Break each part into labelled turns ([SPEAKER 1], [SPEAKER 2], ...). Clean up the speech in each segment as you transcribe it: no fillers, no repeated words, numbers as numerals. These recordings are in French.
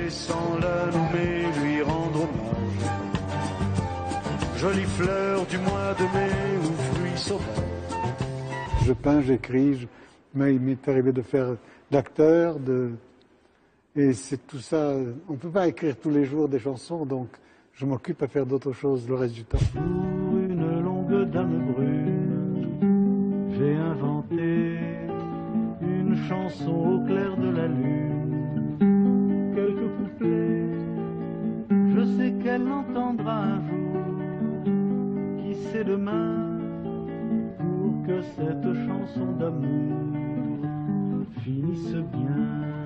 [SPEAKER 1] sans la nommer, lui rendre hommage. Jolie fleur du mois de mai ou fruit sauvage.
[SPEAKER 2] Je peins, j'écris, mais il m'est arrivé de faire d'acteur, et c'est tout ça. On ne peut pas écrire tous les jours des chansons, donc je m'occupe à faire d'autres choses le reste du temps.
[SPEAKER 1] Pour une longue dame brune, j'ai inventé une chanson au clair de la lune. Quelques couplets, je sais qu'elle l'entendra un jour. Qui sait demain, pour que cette chanson d'amour finisse bien.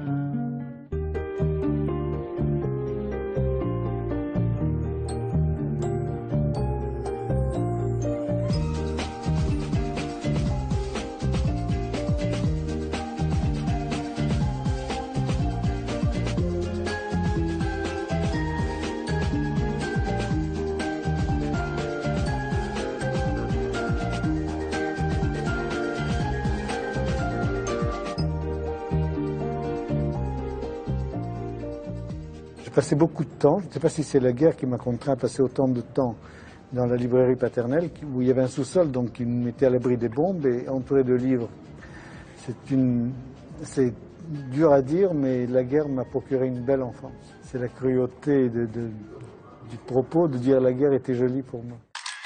[SPEAKER 2] J'ai passé beaucoup de temps, je ne sais pas si c'est la guerre qui m'a contraint à passer autant de temps dans la librairie paternelle, où il y avait un sous-sol, donc qui me mettait à l'abri des bombes et entouré de livres. C'est dur à dire, mais la guerre m'a procuré une belle enfance. C'est la cruauté du propos de dire la guerre était jolie pour moi.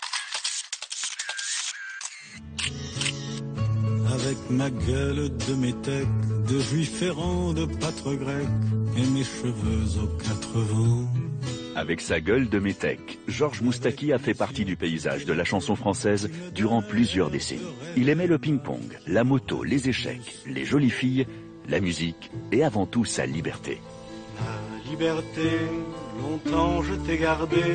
[SPEAKER 1] Avec ma gueule de métèque, de juif errant, de pâtre grec, et mes cheveux aux 4 vents.
[SPEAKER 3] Avec sa gueule de métèque, Georges Moustaki a fait partie du paysage de la chanson française durant plusieurs décennies. Il aimait le ping-pong, la moto, les échecs, les jolies filles, la musique et avant tout sa liberté.
[SPEAKER 1] La liberté, longtemps je t'ai gardée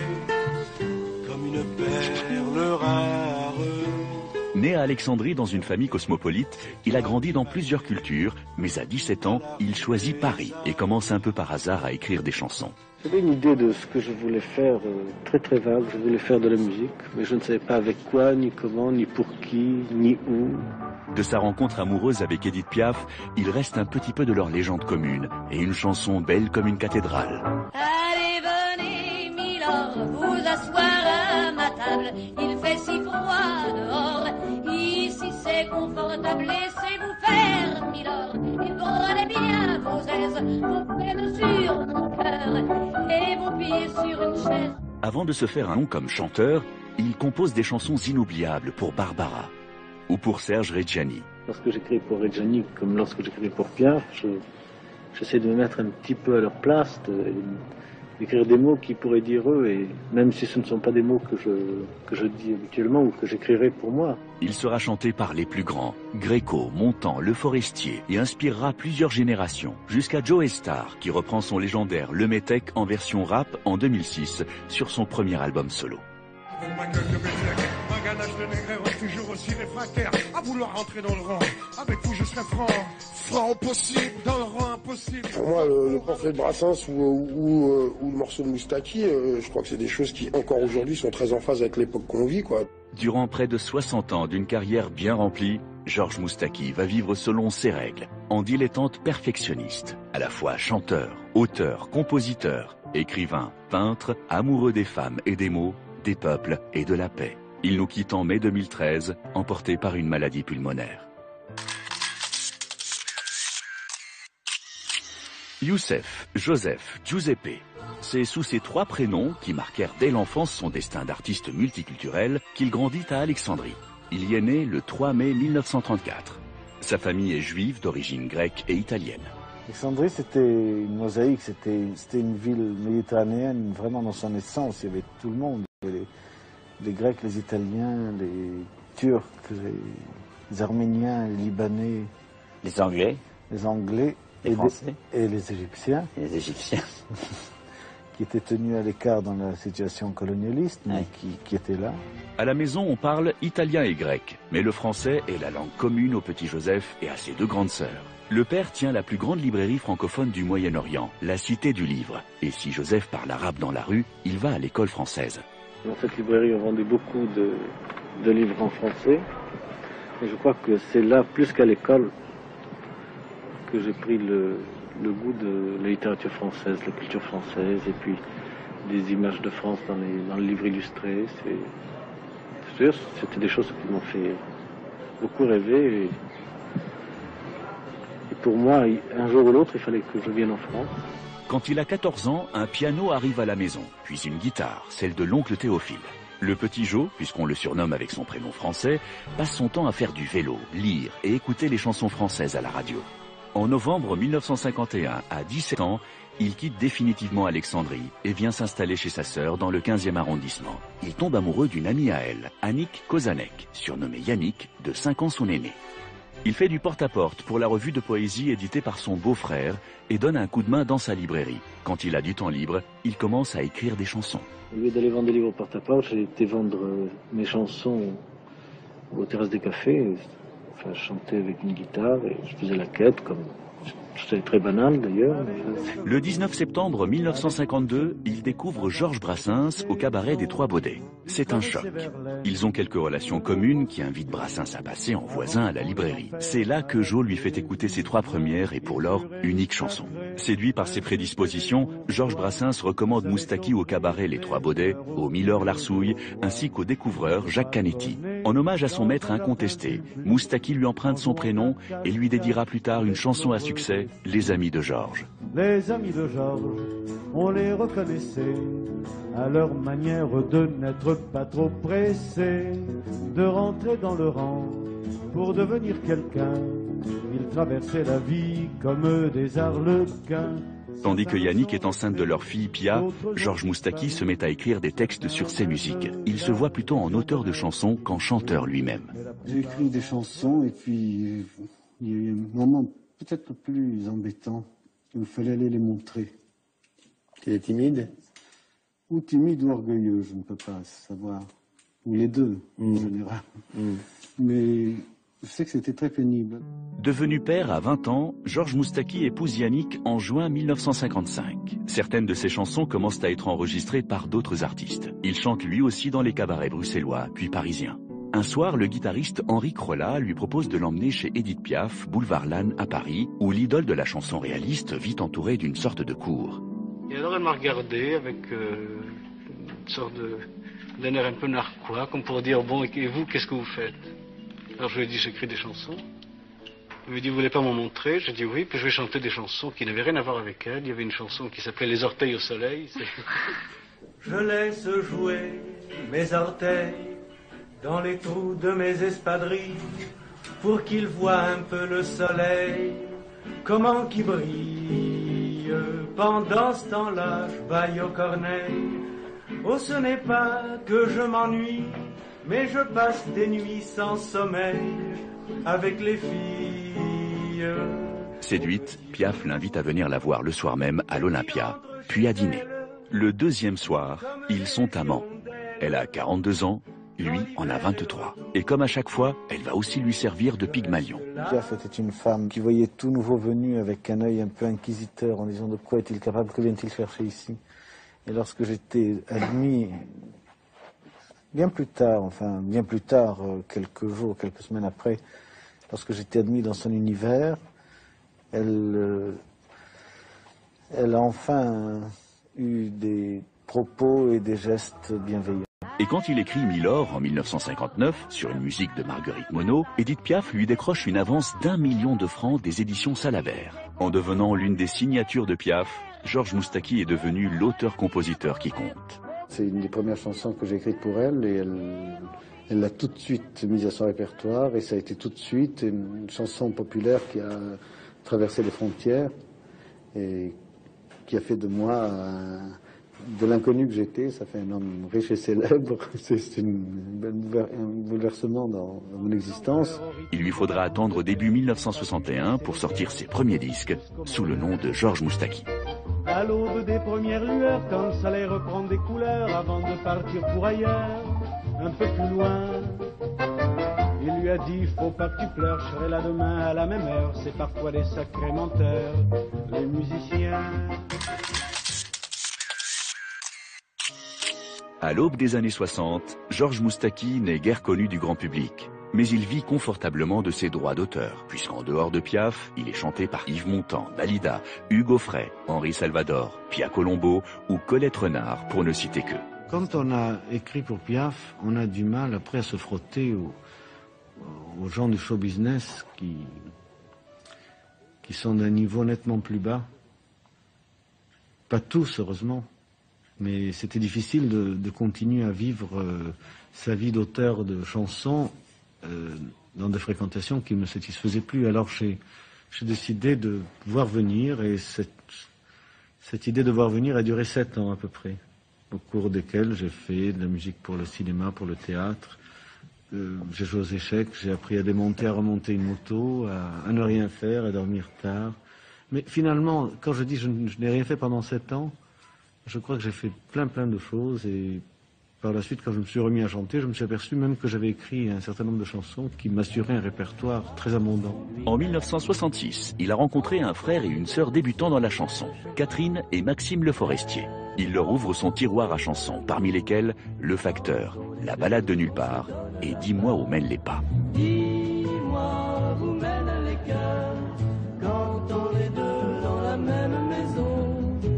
[SPEAKER 1] comme une perle rare.
[SPEAKER 3] Né à Alexandrie dans une famille cosmopolite, il a grandi dans plusieurs cultures, mais à 17 ans, il choisit Paris et commence un peu par hasard à écrire des chansons.
[SPEAKER 4] J'avais une idée de ce que je voulais faire, très très vague. Je voulais faire de la musique, mais je ne savais pas avec quoi, ni comment, ni pour qui, ni où.
[SPEAKER 3] De sa rencontre amoureuse avec Édith Piaf, il reste un petit peu de leur légende commune et une chanson belle comme une cathédrale.
[SPEAKER 5] Allez, venez, milord, vous asseoir à ma table. Il fait si froid dehors, ici c'est confortable. Laissez-vous faire, milord, et prenez bien vos aises, vos peines sur mon cœur et vos pieds sur une chaise.
[SPEAKER 3] Avant de se faire un nom comme chanteur, il compose des chansons inoubliables pour Barbara ou pour Serge Reggiani.
[SPEAKER 4] Lorsque j'écris pour Reggiani, comme lorsque j'écris pour Piaf, j'essaie de me mettre un petit peu à leur place, d'écrire des mots qui pourraient dire eux, et même si ce ne sont pas des mots que je dis habituellement ou que j'écrirai pour moi.
[SPEAKER 3] Il sera chanté par les plus grands, Gréco, Montand, Le Forestier, et inspirera plusieurs générations, jusqu'à Joe Starr, qui reprend son légendaire Le Métèque en version rap en 2006 sur son premier album solo.
[SPEAKER 6] Avec ma gueule de métèque, ma ganache de négresse, toujours aussi réfractaire à vouloir rentrer dans le rang. Avec vous je serai franc au possible, dans le rang impossible.
[SPEAKER 7] Pour moi, le portrait de Brassens ou le morceau de Moustaki, je crois que c'est des choses qui, encore aujourd'hui, sont très en phase avec l'époque qu'on vit, quoi.
[SPEAKER 3] Durant près de 60 ans d'une carrière bien remplie, Georges Moustaki va vivre selon ses règles, en dilettante perfectionniste, à la fois chanteur, auteur, compositeur, écrivain, peintre, amoureux des femmes et des mots, des peuples et de la paix. Il nous quitte en mai 2013, emporté par une maladie pulmonaire. Youssef, Joseph, Giuseppe. C'est sous ces 3 prénoms, qui marquèrent dès l'enfance son destin d'artiste multiculturel, qu'il grandit à Alexandrie. Il y est né le 3 mai 1934. Sa famille est juive d'origine grecque et italienne.
[SPEAKER 2] Alexandrie, c'était une mosaïque, c'était une ville méditerranéenne, vraiment dans son essence. Il y avait tout le monde. Il y avait les Grecs, les Italiens, les Turcs, les Arméniens, les Libanais.
[SPEAKER 8] Les Anglais.
[SPEAKER 2] Les Anglais.
[SPEAKER 8] Les Français.
[SPEAKER 2] Et les Égyptiens.
[SPEAKER 8] Les Égyptiens.
[SPEAKER 2] Qui étaient tenus à l'écart dans la situation colonialiste, mais qui étaient là.
[SPEAKER 3] À la maison, on parle italien et grec, mais le français est la langue commune au petit Joseph et à ses 2 grandes sœurs. Le père tient la plus grande librairie francophone du Moyen-Orient, la Cité du Livre. Et si Joseph parle arabe dans la rue, il va à l'école française.
[SPEAKER 4] Dans cette librairie, on vendait beaucoup de livres en français. Et je crois que c'est là, plus qu'à l'école, que j'ai pris le goût de la littérature française, la culture française, et puis des images de France dans le livre illustré. C'était des choses qui m'ont fait beaucoup rêver. Et pour moi, un jour ou l'autre, il fallait que je vienne en France.
[SPEAKER 3] Quand il a 14 ans, un piano arrive à la maison, puis une guitare, celle de l'oncle Théophile. Le petit Jo, puisqu'on le surnomme avec son prénom français, passe son temps à faire du vélo, lire et écouter les chansons françaises à la radio. En novembre 1951, à 17 ans, il quitte définitivement Alexandrie et vient s'installer chez sa sœur dans le 15e arrondissement. Il tombe amoureux d'une amie à elle, Annick Kozanek, surnommée Yannick, de 5 ans son aîné. Il fait du porte-à-porte pour la revue de poésie éditée par son beau-frère et donne un coup de main dans sa librairie. Quand il a du temps libre, il commence à écrire des chansons.
[SPEAKER 4] Au lieu d'aller vendre des livres au porte-à-porte, j'ai été vendre mes chansons aux terrasses des cafés. Enfin, je chantais avec une guitare et je faisais la quête, comme c'était très banal d'ailleurs.
[SPEAKER 3] Le 19 septembre 1952, il découvre Georges Brassens au cabaret des Trois Baudets. C'est un choc. Ils ont quelques relations communes qui invitent Brassens à passer en voisin à la librairie. C'est là que Jo lui fait écouter ses 3 premières et pour lors uniques chansons. Séduit par ses prédispositions, Georges Brassens recommande Moustaki au cabaret Les Trois Baudets, au Milord Larsouille, ainsi qu'au découvreur Jacques Canetti. En hommage à son maître incontesté, Moustaki lui emprunte son prénom et lui dédiera plus tard une chanson à succès, Les Amis de Georges.
[SPEAKER 1] Les amis de Georges, on les reconnaissait à leur manière de n'être pas trop pressés, de rentrer dans le rang pour devenir quelqu'un. Ils traversaient la vie comme des arlequins.
[SPEAKER 3] Tandis que Yannick est enceinte de leur fille Pia, Georges Moustaki se met à écrire des textes sur ses musiques. Il se voit plutôt en auteur de chansons qu'en chanteur lui-même.
[SPEAKER 9] J'ai écrit des chansons et puis il y a eu un moment peut-être le plus embêtant où il fallait aller les montrer.
[SPEAKER 7] Tu es timide?
[SPEAKER 9] Ou timide ou orgueilleux, je ne peux pas savoir. Ou les deux, en général. Mais je sais que c'était très pénible.
[SPEAKER 3] Devenu père à 20 ans, Georges Moustaki épouse Yannick en juin 1955. Certaines de ses chansons commencent à être enregistrées par d'autres artistes. Il chante lui aussi dans les cabarets bruxellois, puis parisiens. Un soir, le guitariste Henri Crolla lui propose de l'emmener chez Édith Piaf, boulevard Lannes à Paris, où l'idole de la chanson réaliste vit entourée d'une sorte de cour.
[SPEAKER 10] Et alors elle m'a regardé avec une sorte d'un air un peu narquois, comme pour dire, bon, et vous, qu'est-ce que vous faites? Alors je lui ai dit, j'écris des chansons. Il m'a dit, vous voulez pas m'en montrer? J'ai dit oui, puis je vais chanter des chansons qui n'avaient rien à voir avec elle. Il y avait une chanson qui s'appelait Les orteils au soleil.
[SPEAKER 1] Je laisse jouer mes orteils dans les trous de mes espadrilles pour qu'ils voient un peu le soleil, comment qu'il brille. Pendant ce temps-là, je baille aux corneilles. Oh, ce n'est pas que je m'ennuie, mais je passe des nuits sans sommeil avec les filles.
[SPEAKER 3] Séduite, Piaf l'invite à venir la voir le soir même à l'Olympia, puis à dîner. Le deuxième soir, ils sont amants. Elle a 42 ans, lui en a 23. Et comme à chaque fois, elle va aussi lui servir de Pygmalion.
[SPEAKER 2] Piaf était une femme qui voyait tout nouveau venu avec un œil un peu inquisiteur en disant de quoi est-il capable, que vient-il chercher ici. Et lorsque j'étais admis, bien plus tard, quelques jours, quelques semaines après, lorsque j'étais admis dans son univers, elle a enfin eu des propos et des gestes bienveillants.
[SPEAKER 3] Et quand il écrit Milord en 1959, sur une musique de Marguerite Monod, Édith Piaf lui décroche une avance d'1 million de francs des éditions Salabert. En devenant l'une des signatures de Piaf, Georges Moustaki est devenu l'auteur-compositeur qui compte.
[SPEAKER 9] C'est une des premières chansons que j'ai écrites pour elle et elle l'a tout de suite mise à son répertoire et ça a été tout de suite une chanson populaire qui a traversé les frontières et qui a fait de moi, de l'inconnu que j'étais, ça fait un homme riche et célèbre. C'est un bouleversement dans mon existence.
[SPEAKER 3] Il lui faudra attendre début 1961 pour sortir ses premiers disques sous le nom de Georges Moustaki.
[SPEAKER 1] À l'aube des premières lueurs, quand le soleil reprend des couleurs, avant de partir pour ailleurs, un peu plus loin, il lui a dit, faut pas que tu pleures, je serai là demain à la même heure. C'est parfois des sacrés menteurs, les musiciens.
[SPEAKER 3] À l'aube des années 60, Georges Moustaki n'est guère connu du grand public. mais il vit confortablement de ses droits d'auteur, puisqu'en dehors de Piaf, il est chanté par Yves Montand, Dalida, Hugo Frey, Henri Salvador, Pia Colombo ou Colette Renard, pour ne citer que.
[SPEAKER 2] Quand on a écrit pour Piaf, on a du mal après à se frotter aux gens du show business qui sont d'un niveau nettement plus bas. Pas tous, heureusement, mais c'était difficile de continuer à vivre sa vie d'auteur de chansons dans des fréquentations qui ne me satisfaisaient plus. Alors j'ai décidé de voir venir, et cette idée de voir venir a duré 7 ans à peu près, au cours desquels j'ai fait de la musique pour le cinéma, pour le théâtre. J'ai joué aux échecs, j'ai appris à démonter, à remonter une moto, à ne rien faire, à dormir tard. Mais finalement, quand je dis je n'ai rien fait pendant 7 ans, je crois que j'ai fait plein de choses, et par la suite, quand je me suis remis à chanter, je me suis aperçu même que j'avais écrit un certain nombre de chansons qui m'assuraient un répertoire très abondant.
[SPEAKER 3] En 1966, il a rencontré un frère et une sœur débutants dans la chanson, Catherine et Maxime Le Forestier. Il leur ouvre son tiroir à chansons, parmi lesquelles Le Facteur, La Balade de nulle part et Dis-moi où mènent les pas.
[SPEAKER 1] Dis-moi où mènent les cœurs quand on est deux dans la même maison.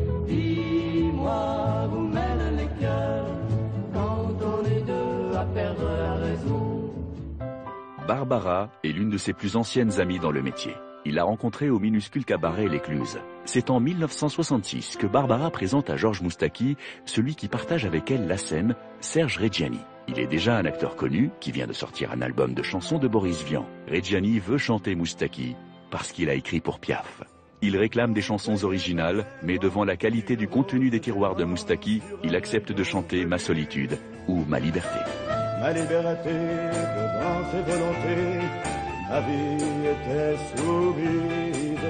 [SPEAKER 1] Dis-moi où mènent les cœurs quand on est deux à perdre la raison.
[SPEAKER 3] Barbara est l'une de ses plus anciennes amies dans le métier. Il l'a rencontrée au minuscule cabaret L'Écluse. C'est en 1966 que Barbara présente à Georges Moustaki celui qui partage avec elle la scène, Serge Reggiani. Il est déjà un acteur connu qui vient de sortir un album de chansons de Boris Vian. Reggiani veut chanter Moustaki parce qu'il a écrit pour Piaf. Il réclame des chansons originales, mais devant la qualité du contenu des tiroirs de Moustaki, il accepte de chanter Ma solitude ou Ma liberté.
[SPEAKER 1] Ma liberté devant ses volontés, ma vie était sourde.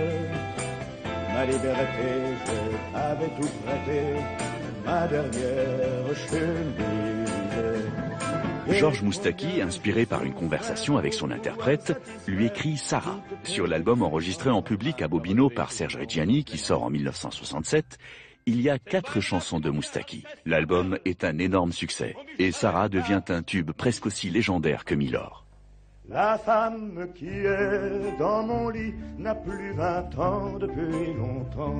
[SPEAKER 1] Ma liberté, je t'avais tout prêté, ma dernière chemise.
[SPEAKER 3] Georges Moustaki, inspiré par une conversation avec son interprète, lui écrit Sarah. Sur l'album enregistré en public à Bobino par Serge Reggiani, qui sort en 1967, il y a 4 chansons de Moustaki. L'album est un énorme succès, et Sarah devient un tube presque aussi légendaire que Milord.
[SPEAKER 1] La femme qui est dans mon lit n'a plus 20 ans depuis longtemps.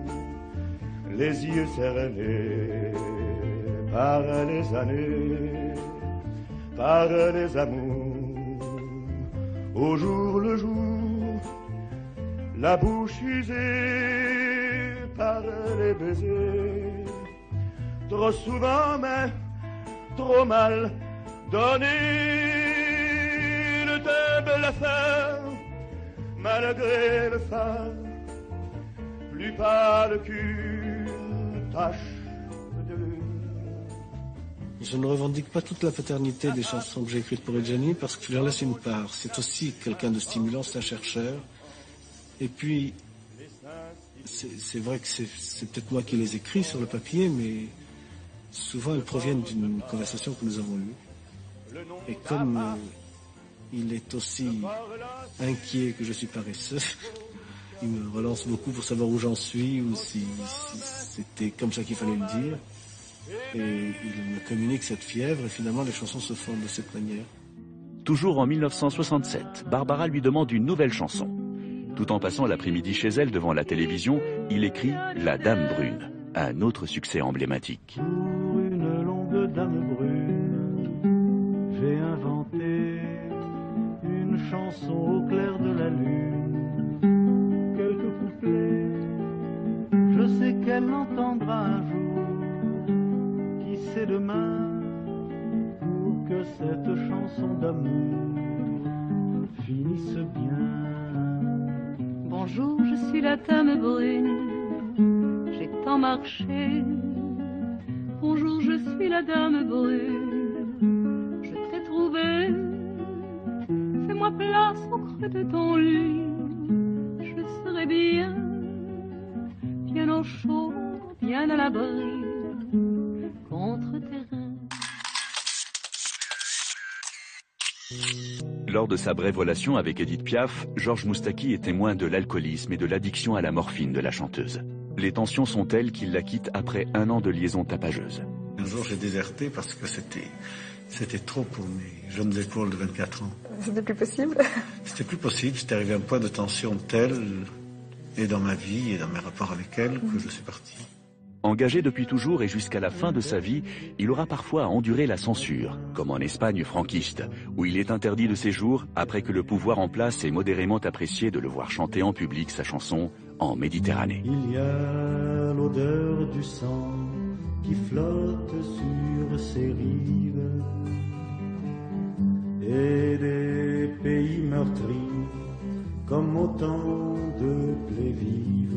[SPEAKER 1] Les yeux cernés par les années, par les amours, au jour le jour, la bouche usée par les baisers, trop souvent mais trop mal donné, le temple la fin, malgré le phare, plus pâle qu'une tache de lune.
[SPEAKER 11] Je ne revendique pas toute la paternité des chansons que j'ai écrites pour Reggiani parce que je leur laisse une part. C'est aussi quelqu'un de stimulant, c'est un chercheur. Et puis, c'est vrai que c'est peut-être moi qui les écris sur le papier, mais souvent elles proviennent d'une conversation que nous avons eue. Et comme il est aussi inquiet que je suis paresseux, il me relance beaucoup pour savoir où j'en suis ou si c'était comme ça qu'il fallait le dire. Et il me communique cette fièvre et finalement les chansons se font de cette manière.
[SPEAKER 3] Toujours en 1967, Barbara lui demande une nouvelle chanson. Tout en passant l'après-midi chez elle devant la télévision, il écrit La Dame Brune, un autre succès emblématique.
[SPEAKER 1] Pour une longue dame brune, j'ai inventé une chanson au clair de la lune. Quelques couplets, je sais qu'elle l'entendra un jour. Qui sait demain, pour que cette chanson d'amour finisse bien.
[SPEAKER 12] Bonjour, je suis la dame brune, j'ai tant marché. Bonjour, je suis la dame brune, je t'ai trouvé. Fais-moi place au creux de ton lit, je serai bien, bien au chaud, bien à l'abri, contre tes reins.
[SPEAKER 3] Lors de sa brève relation avec Edith Piaf, Georges Moustaki est témoin de l'alcoolisme et de l'addiction à la morphine de la chanteuse. Les tensions sont telles qu'il la quitte après 1 an de liaison tapageuse.
[SPEAKER 11] Un jour j'ai déserté parce que c'était trop pour mes jeunes épaules de 24 ans.
[SPEAKER 13] C'était plus possible?
[SPEAKER 11] C'était plus possible, c'était arrivé à un point de tension tel, et dans ma vie et dans mes rapports avec elle, que je suis parti.
[SPEAKER 3] Engagé depuis toujours et jusqu'à la fin de sa vie, il aura parfois à endurer la censure, comme en Espagne franquiste, où il est interdit de séjour après que le pouvoir en place ait modérément apprécié de le voir chanter en public sa chanson « En Méditerranée ».
[SPEAKER 14] Il y a l'odeur du sang qui flotte sur ces rives et des pays meurtris comme autant de plaies vives.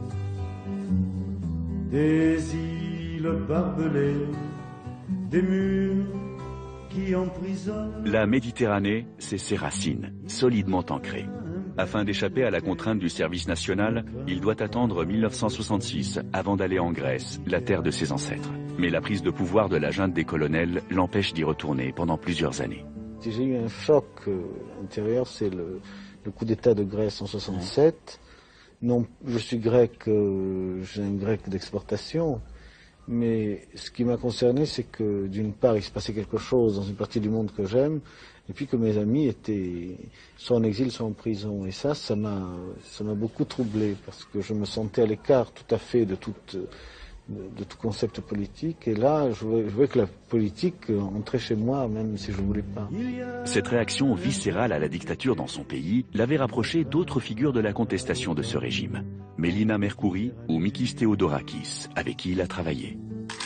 [SPEAKER 14] Des îles barbelées, des murs qui emprisonnent.
[SPEAKER 3] La Méditerranée, c'est ses racines, solidement ancrées. Afin d'échapper à la contrainte du service national, il doit attendre 1966 avant d'aller en Grèce, la terre de ses ancêtres. Mais la prise de pouvoir de la junte des colonels l'empêche d'y retourner pendant plusieurs années.
[SPEAKER 2] J'ai eu un choc intérieur, c'est le coup d'État de Grèce en 67. Non, je suis grec, j'ai un grec d'exportation, mais ce qui m'a concerné, c'est que d'une part, il se passait quelque chose dans une partie du monde que j'aime, et puis que mes amis étaient soit en exil, soit en prison. Et ça m'a beaucoup troublé, parce que je me sentais à l'écart tout à fait de tout concept politique. Et là, je voyais que la politique entrait chez moi, même si je ne voulais pas.
[SPEAKER 3] Cette réaction viscérale à la dictature dans son pays l'avait rapproché d'autres figures de la contestation de ce régime. Mélina Mercouri ou Mikis Theodorakis, avec qui il a travaillé.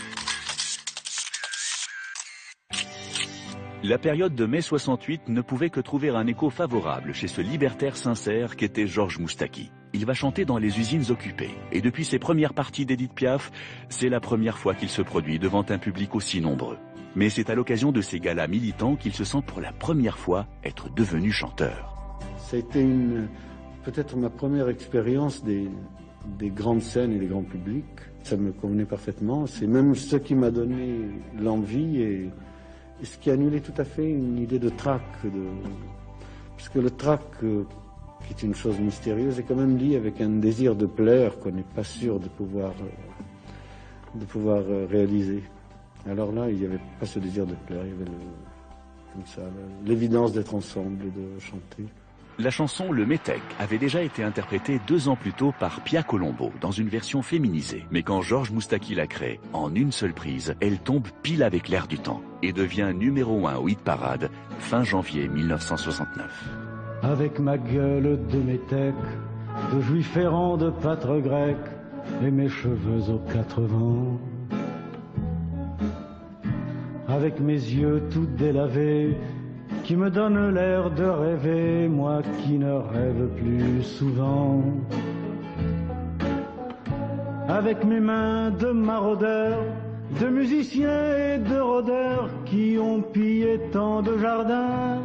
[SPEAKER 3] La période de mai 68 ne pouvait que trouver un écho favorable chez ce libertaire sincère qu'était Georges Moustaki. Il va chanter dans les usines occupées. Et depuis ses premières parties d'Edith Piaf, c'est la première fois qu'il se produit devant un public aussi nombreux. Mais c'est à l'occasion de ces galas militants qu'il se sent pour la première fois être devenu chanteur.
[SPEAKER 9] Ça a été peut-être ma première expérience des grandes scènes et des grands publics. Ça me convenait parfaitement. C'est même ce qui m'a donné l'envie et ce qui a annulé tout à fait une idée de trac. Parce que le trac, qui est une chose mystérieuse, est quand même lié avec un désir de plaire qu'on n'est pas sûr de pouvoir réaliser. Alors là, il n'y avait pas ce désir de plaire, il y avait l'évidence d'être ensemble et de chanter.
[SPEAKER 3] La chanson Le Métèque avait déjà été interprétée 2 ans plus tôt par Pia Colombo dans une version féminisée. Mais quand Georges Moustaki la crée, en une seule prise, elle tombe pile avec l'air du temps et devient numéro 1 au hit parade fin janvier 1969.
[SPEAKER 14] Avec ma gueule de métèque, de juif errant de pâtre grec, et mes cheveux aux 4 vents. Avec mes yeux tout délavés, qui me donnent l'air de rêver, moi qui ne rêve plus souvent. Avec mes mains de maraudeurs, de musiciens et de rôdeurs, qui ont pillé tant de jardins.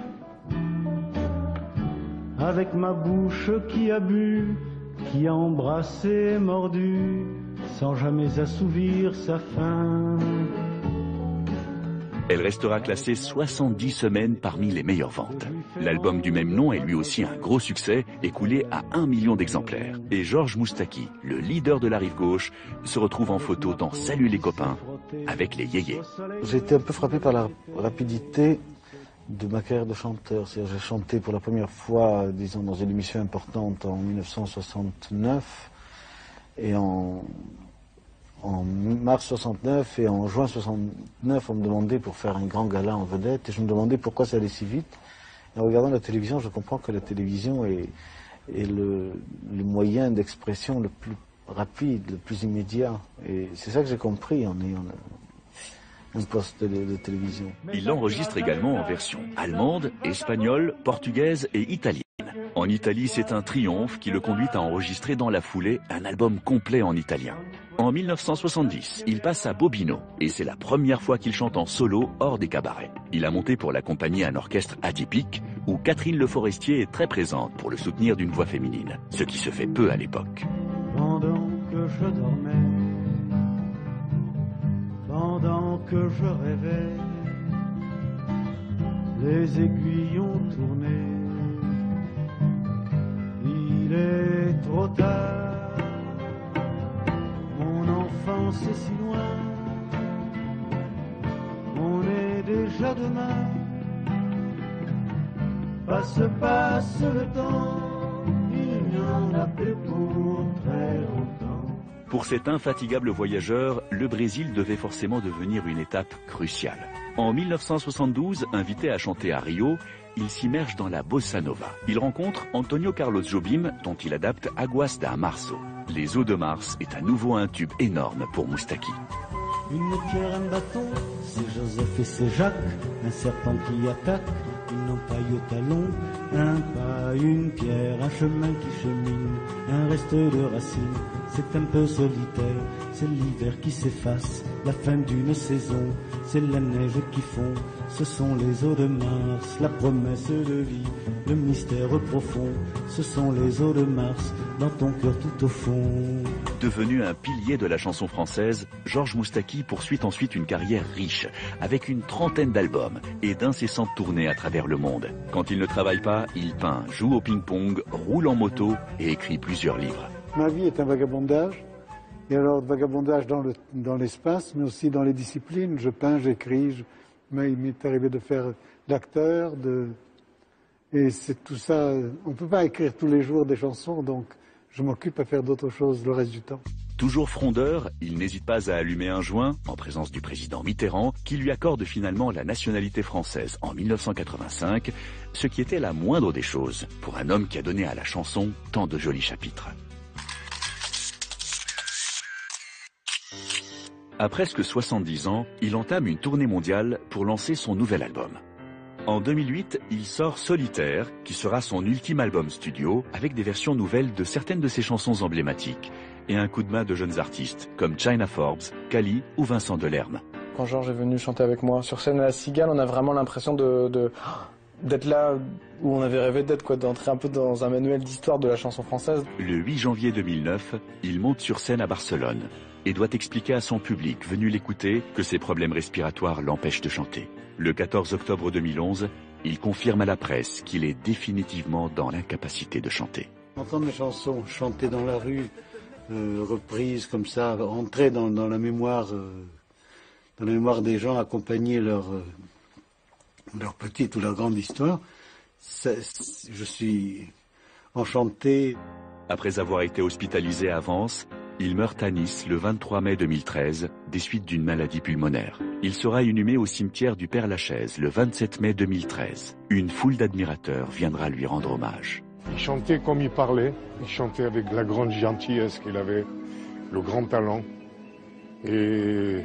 [SPEAKER 14] Avec ma bouche qui a bu, qui a embrassé et mordu, sans jamais assouvir sa faim.
[SPEAKER 3] Elle restera classée 70 semaines parmi les meilleures ventes. L'album du même nom est lui aussi un gros succès, écoulé à 1 million d'exemplaires. Et Georges Moustaki, le leader de la rive gauche, se retrouve en photo dans Salut les copains, avec les yéyés.
[SPEAKER 2] J'ai été un peu frappé par la rapidité de ma carrière de chanteur. C'est-à-dire, j'ai chanté pour la première fois, disons, dans une émission importante en 1969, et en mars 69 et en juin 69, on me demandait pour faire un grand gala en vedette, et je me demandais pourquoi ça allait si vite. Et en regardant la télévision, je comprends que la télévision est le moyen d'expression le plus rapide, le plus immédiat. Et c'est ça que j'ai compris en ayant un poste de télévision.
[SPEAKER 3] Il l'enregistre également en version allemande, espagnole, portugaise et italienne. En Italie, c'est un triomphe qui le conduit à enregistrer dans la foulée un album complet en italien. En 1970, il passe à Bobino et c'est la première fois qu'il chante en solo hors des cabarets. Il a monté pour l'accompagner un orchestre atypique où Catherine Le Forestier est très présente pour le soutenir d'une voix féminine, ce qui se fait peu à l'époque.
[SPEAKER 14] Pendant que je dormais, pendant que je rêvais, les aiguilles ont tourné. Il est trop tard, mon enfance est si loin, on est déjà demain, passe le temps, il n'y en a plus pour très longtemps.
[SPEAKER 3] Pour cet infatigable voyageur, le Brésil devait forcément devenir une étape cruciale. En 1972, invité à chanter à Rio, il s'immerge dans la bossa nova. Il rencontre Antonio Carlos Jobim, dont il adapte Aguas da Março. Les eaux de Mars est à nouveau un tube énorme pour Moustaki.
[SPEAKER 14] Une pierre, un bâton, c'est Joseph et c'est Jacques, un serpent qui attaque, une empaille au talon, un pas, une pierre, un chemin qui chemine, un reste de racines, c'est un peu solitaire, c'est l'hiver qui s'efface, la fin d'une saison, c'est la neige qui fond, ce sont les eaux de Mars, la promesse de vie, le mystère profond, ce sont les eaux de Mars, dans ton cœur tout au fond.
[SPEAKER 3] Devenu un pilier de la chanson française, Georges Moustaki poursuit ensuite une carrière riche, avec une trentaine d'albums et d'incessantes tournées à travers le monde. Quand il ne travaille pas, il peint, joue au ping-pong, roule en moto et écrit plusieurs livres.
[SPEAKER 9] Ma vie est un vagabondage, et alors vagabondage dans l'espace, mais aussi dans les disciplines. Je peins, j'écris, mais il m'est arrivé de faire l'acteur, et c'est tout ça. On ne peut pas écrire tous les jours des chansons, donc je m'occupe à faire d'autres choses le reste du temps.
[SPEAKER 3] Toujours frondeur, il n'hésite pas à allumer un joint, en présence du président Mitterrand, qui lui accorde finalement la nationalité française en 1985, ce qui était la moindre des choses pour un homme qui a donné à la chanson tant de jolis chapitres. À presque 70 ans, il entame une tournée mondiale pour lancer son nouvel album. En 2008, il sort Solitaire, qui sera son ultime album studio, avec des versions nouvelles de certaines de ses chansons emblématiques, et un coup de main de jeunes artistes, comme China Forbes, Kali ou Vincent Delerme.
[SPEAKER 13] Quand Georges est venu chanter avec moi sur scène à la Cigale, on a vraiment l'impression d'être là où on avait rêvé d'être, d'entrer un peu dans un manuel d'histoire de la chanson française.
[SPEAKER 3] Le 8 janvier 2009, il monte sur scène à Barcelone et doit expliquer à son public venu l'écouter que ses problèmes respiratoires l'empêchent de chanter. Le 14 octobre 2011, il confirme à la presse qu'il est définitivement dans l'incapacité de chanter.
[SPEAKER 9] Entendre mes chansons chanter dans la rue, reprises comme ça, entrer dans la mémoire des gens, accompagner leur petite ou leur grande histoire, je suis enchanté.
[SPEAKER 3] Après avoir été hospitalisé à Vence, il meurt à Nice le 23 mai 2013 des suites d'une maladie pulmonaire. Il sera inhumé au cimetière du Père-Lachaise le 27 mai 2013. Une foule d'admirateurs viendra lui rendre hommage.
[SPEAKER 6] Il chantait comme il parlait, il chantait avec la grande gentillesse qu'il avait, le grand talent. Et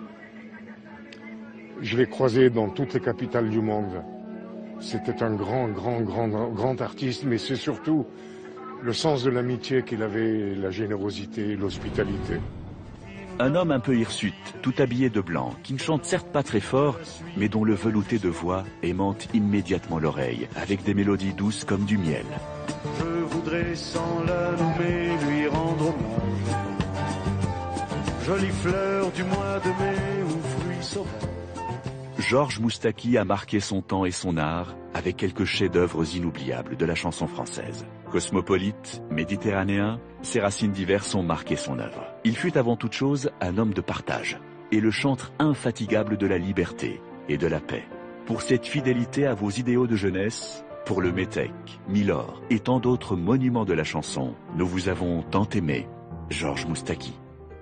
[SPEAKER 6] je l'ai croisé dans toutes les capitales du monde. C'était un grand artiste, mais c'est surtout le sens de l'amitié qu'il avait, la générosité, l'hospitalité.
[SPEAKER 3] Un homme un peu hirsute, tout habillé de blanc, qui ne chante certes pas très fort, mais dont le velouté de voix aimante immédiatement l'oreille, avec des mélodies douces comme du miel.
[SPEAKER 1] Je voudrais sans la nommer lui rendre hommage. Jolie fleur du mois de mai ou fruit sauvage.
[SPEAKER 3] Georges Moustaki a marqué son temps et son art avec quelques chefs-d'œuvre inoubliables de la chanson française. Cosmopolite, méditerranéen, ses racines diverses ont marqué son œuvre. Il fut avant toute chose un homme de partage et le chantre infatigable de la liberté et de la paix. Pour cette fidélité à vos idéaux de jeunesse, pour le Métèque, Milord et tant d'autres monuments de la chanson, nous vous avons tant aimé, Georges Moustaki.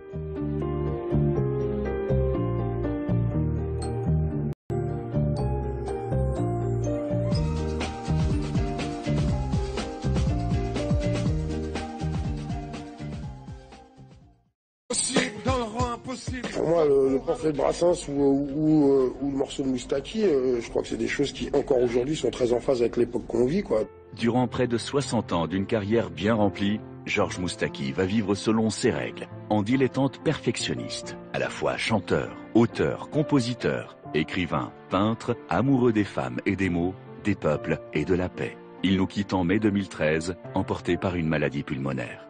[SPEAKER 7] Pour moi, le portrait de Brassens ou le morceau de Moustaki, je crois que c'est des choses qui, encore aujourd'hui, sont très en phase avec l'époque qu'on vit, quoi.
[SPEAKER 3] Durant près de 60 ans d'une carrière bien remplie, Georges Moustaki va vivre selon ses règles, en dilettante perfectionniste, à la fois chanteur, auteur, compositeur, écrivain, peintre, amoureux des femmes et des mots, des peuples et de la paix. Il nous quitte en mai 2013, emporté par une maladie pulmonaire.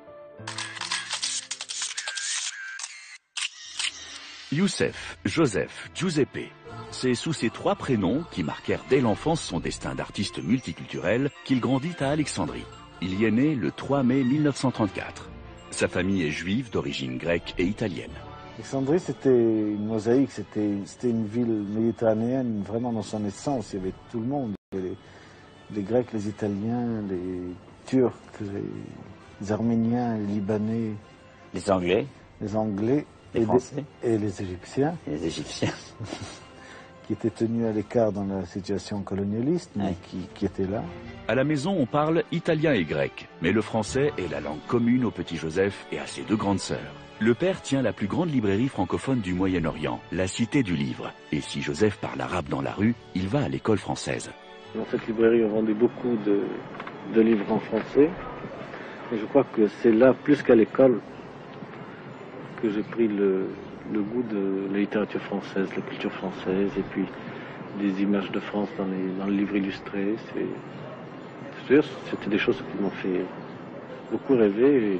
[SPEAKER 3] Youssef, Joseph, Giuseppe. C'est sous ces trois prénoms qui marquèrent dès l'enfance son destin d'artiste multiculturel qu'il grandit à Alexandrie. Il y est né le 3 mai 1934. Sa famille est juive d'origine grecque et italienne.
[SPEAKER 2] Alexandrie, c'était une mosaïque, c'était une ville méditerranéenne vraiment dans son essence. Il y avait tout le monde. Il y avait les Grecs, les Italiens, les Turcs, les Arméniens, les Libanais.
[SPEAKER 8] Les Anglais.
[SPEAKER 2] Les Anglais.
[SPEAKER 8] Les Français.
[SPEAKER 2] Et les Égyptiens.
[SPEAKER 8] Et les Égyptiens.
[SPEAKER 2] Qui étaient tenus à l'écart dans la situation colonialiste, mais qui étaient là.
[SPEAKER 3] À la maison, on parle italien et grec, mais le français est la langue commune au petit Joseph et à ses deux grandes sœurs. Le père tient la plus grande librairie francophone du Moyen-Orient, la Cité du Livre. Et si Joseph parle arabe dans la rue, il va à l'école française.
[SPEAKER 4] Dans cette librairie, on vendait beaucoup de livres en français. Et je crois que c'est là, plus qu'à l'école, que j'ai pris le goût de la littérature française, la culture française, et puis des images de France dans les livres illustrés. C'était des choses qui m'ont fait beaucoup rêver.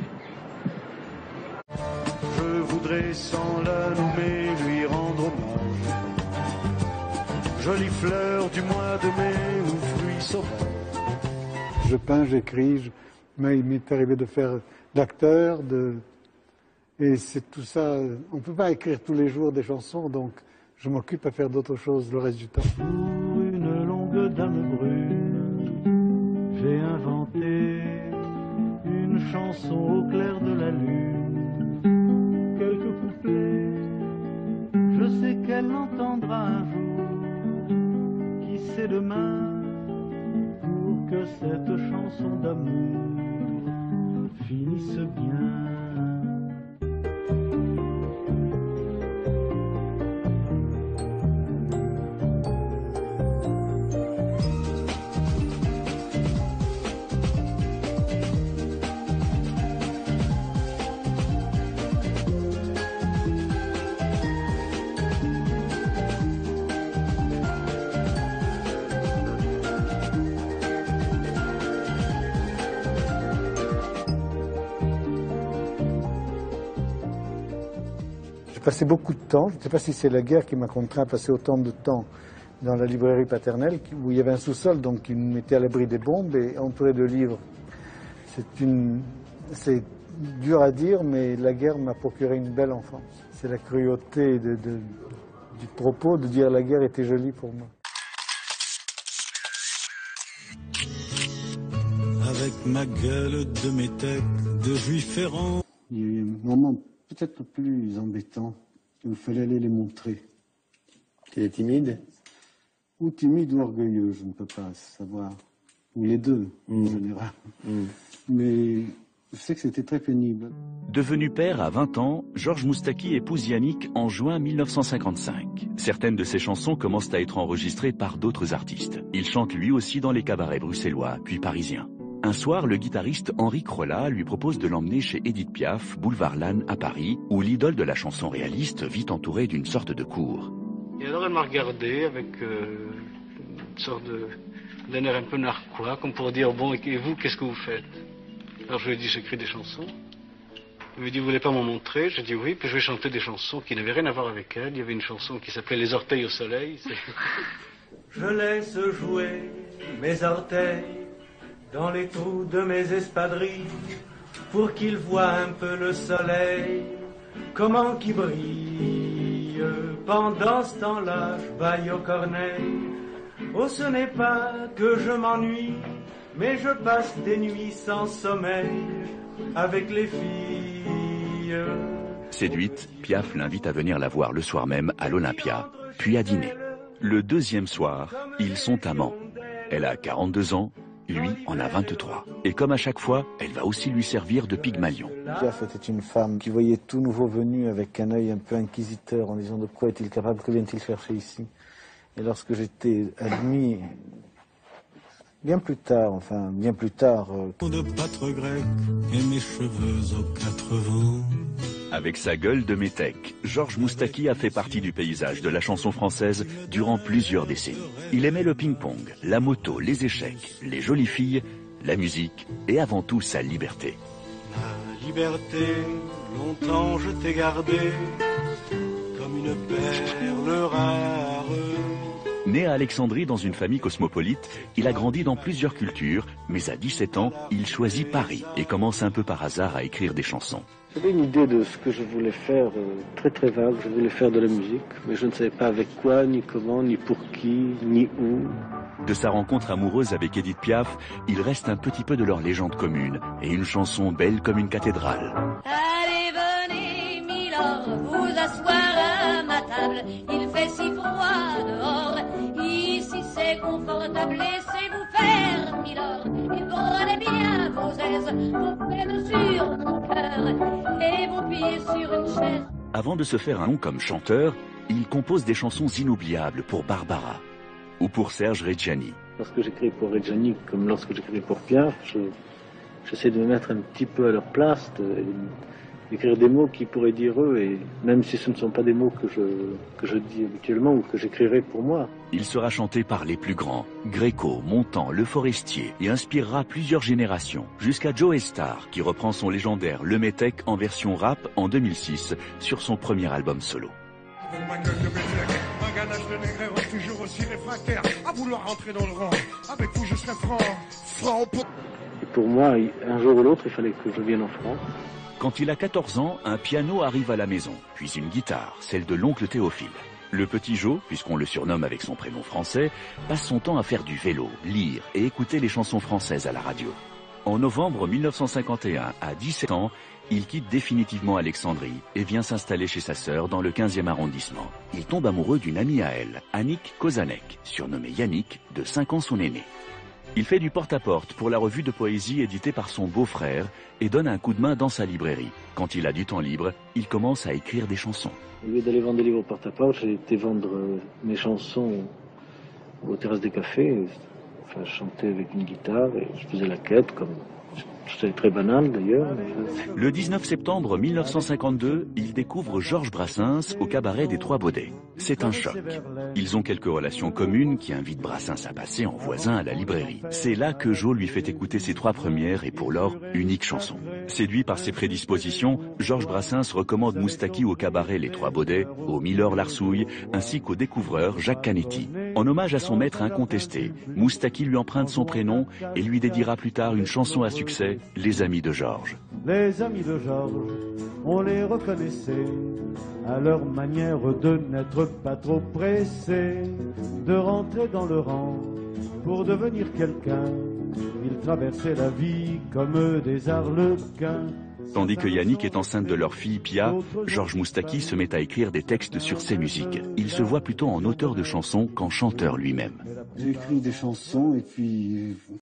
[SPEAKER 14] Je voudrais sans la nommer lui rendre hommage. Jolie fleur du mois de mai ou fruit sauvage.
[SPEAKER 15] Je peins, j'écris, mais il m'est arrivé de faire d'acteur, et c'est tout ça. On ne peut pas écrire tous les jours des chansons, donc je m'occupe à faire d'autres choses le reste du temps.
[SPEAKER 14] Pour une longue dame brune, j'ai inventé une chanson au clair de la lune. Quelques couplets, je sais qu'elle l'entendra un jour. Qui sait demain, pour que cette chanson d'amour finisse bien.
[SPEAKER 15] J'ai passé beaucoup de temps, je ne sais pas si c'est la guerre qui m'a contraint à passer autant de temps dans la librairie paternelle, où il y avait un sous-sol, donc qui me mettait à l'abri des bombes et entouré de livres. C'est dur à dire, mais la guerre m'a procuré une belle enfance. C'est la cruauté du propos de dire la guerre était jolie pour moi.
[SPEAKER 14] Avec ma gueule de métèque, de juif errant.
[SPEAKER 9] Il y a eu un moment peut-être plus embêtant, il fallait aller les montrer.
[SPEAKER 16] Tu es timide?
[SPEAKER 9] Ou timide ou orgueilleux, je ne peux pas savoir. Ou les deux, en général. Mais je sais que c'était très pénible.
[SPEAKER 3] Devenu père à 20 ans, Georges Moustaki épouse Yannick en juin 1955. Certaines de ses chansons commencent à être enregistrées par d'autres artistes. Il chante lui aussi dans les cabarets bruxellois, puis parisiens. Un soir, le guitariste Henri Crolla lui propose de l'emmener chez Édith Piaf, boulevard Lannes à Paris, où l'idole de la chanson réaliste vit entourée d'une sorte de cour.
[SPEAKER 10] Et alors elle m'a regardé avec une sorte d'un air un peu narquois, comme pour dire, bon, et vous, qu'est-ce que vous faites? Alors je lui ai dit, j'écris des chansons. Il me dit, vous voulez pas m'en montrer? J'ai dit oui, puis je vais chanter des chansons qui n'avaient rien à voir avec elle. Il y avait une chanson qui s'appelait Les orteils au soleil.
[SPEAKER 1] Je laisse jouer mes orteils dans les trous de mes espadrilles pour qu'ils voient un peu le soleil, comment qu'il brille. Pendant ce temps-là, je baille au corneille. Oh, ce n'est pas que je m'ennuie, mais je passe des nuits sans sommeil avec les filles.
[SPEAKER 3] Séduite, Piaf l'invite à venir la voir le soir même à l'Olympia, puis à dîner. Le deuxième soir, ils sont amants. Elle a 42 ans, lui en a 23. Et comme à chaque fois, elle va aussi lui servir de Pygmalion.
[SPEAKER 2] Piaf était une femme qui voyait tout nouveau venu avec un œil un peu inquisiteur en disant de quoi est-il capable, que vient-il chercher ici? Et lorsque j'étais admis, bien plus tard,
[SPEAKER 14] de pâtre grec et mes cheveux aux 4 vents.
[SPEAKER 3] Avec sa gueule de métèque, Georges Moustaki a fait partie du paysage de la chanson française durant plusieurs décennies. Il aimait le ping-pong, la moto, les échecs, les jolies filles, la musique et avant tout sa liberté.
[SPEAKER 14] La liberté, longtemps je t'ai gardée comme une perle rare.
[SPEAKER 3] Né à Alexandrie dans une famille cosmopolite, il a grandi dans plusieurs cultures, mais à 17 ans, il choisit Paris et commence un peu par hasard à écrire des chansons.
[SPEAKER 4] J'avais une idée de ce que je voulais faire, très très vague. Je voulais faire de la musique, mais je ne savais pas avec quoi, ni comment, ni pour qui, ni où.
[SPEAKER 3] De sa rencontre amoureuse avec Édith Piaf, il reste un petit peu de leur légende commune et une chanson belle comme une cathédrale.
[SPEAKER 5] Allez, venez, Milord, vous asseoir à ma table. Il fait si froid dehors. Ici c'est confortable, laissez-vous faire, Milord. Et prenez bien vos aises, vos peines sur mon cœur et vos pieds sur une chaise.
[SPEAKER 3] Avant de se faire un nom comme chanteur, il compose des chansons inoubliables pour Barbara ou pour Serge Reggiani.
[SPEAKER 4] Lorsque j'écris pour Reggiani, comme lorsque j'écris pour Piaf, j'essaie de me mettre un petit peu à leur place, d'écrire des mots qui pourraient dire eux, et même si ce ne sont pas des mots que je dis habituellement ou que j'écrirai pour moi.
[SPEAKER 3] Il sera chanté par les plus grands, Gréco, Montand, Le Forestier, et inspirera plusieurs générations, jusqu'à Joe Starr, qui reprend son légendaire Le Métèque en version rap en 2006 sur son premier album solo.
[SPEAKER 17] Ma gueule de Métèque, un ganache de Négré, toujours aussi réfractaire à vouloir rentrer dans le rang. Avec vous, je serai franc pour...
[SPEAKER 4] Et pour moi, un jour ou l'autre, il fallait que je vienne en France.
[SPEAKER 3] Quand il a 14 ans, un piano arrive à la maison, puis une guitare, celle de l'oncle Théophile. Le petit Joe, puisqu'on le surnomme avec son prénom français, passe son temps à faire du vélo, lire et écouter les chansons françaises à la radio. En novembre 1951, à 17 ans, il quitte définitivement Alexandrie et vient s'installer chez sa sœur dans le 15e arrondissement. Il tombe amoureux d'une amie à elle, Annick Kozanek, surnommée Yannick, de 5 ans son aîné. Il fait du porte-à-porte pour la revue de poésie éditée par son beau-frère et donne un coup de main dans sa librairie. Quand il a du temps libre, il commence à écrire des chansons.
[SPEAKER 4] Au lieu d'aller vendre des livres au porte-à-porte, j'ai été vendre mes chansons aux terrasses des cafés. Enfin, je chantais avec une guitare et je faisais la quête, comme c'était très banal d'ailleurs.
[SPEAKER 3] Le 19 septembre 1952, il découvre Georges Brassens au cabaret des Trois Baudets. C'est un choc. Ils ont quelques relations communes qui invitent Brassens à passer en voisin à la librairie. C'est là que Joe lui fait écouter ses 3 premières et pour lors uniques chansons. Séduit par ses prédispositions, Georges Brassens recommande Moustaki au cabaret Les Trois Baudets, au Miller Larsouille, ainsi qu'au découvreur Jacques Canetti. En hommage à son maître incontesté, Moustaki lui emprunte son prénom et lui dédiera plus tard une chanson à succès, Les Amis de Georges.
[SPEAKER 14] Les amis de Georges, on les reconnaissait à leur manière de n'être pas trop pressés, de rentrer dans le rang pour devenir quelqu'un. Ils traversaient la vie comme des arlequins.
[SPEAKER 3] Tandis que Yannick est enceinte de leur fille Pia, Georges Moustaki se met à écrire des textes sur ses musiques. Il se voit plutôt en auteur de chansons qu'en chanteur lui-même.
[SPEAKER 9] J'ai écrit des chansons et puis